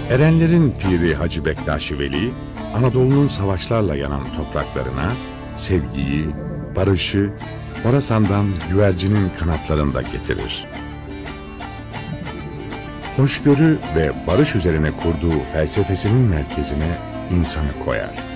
Erenlerin piri Hacı Bektaş-ı Veli, Anadolu'nun savaşlarla yanan topraklarına sevgiyi, barışı, Horasan'dan güvercinin kanatlarında getirir. Hoşgörü ve barış üzerine kurduğu felsefesinin merkezine insanı koyar.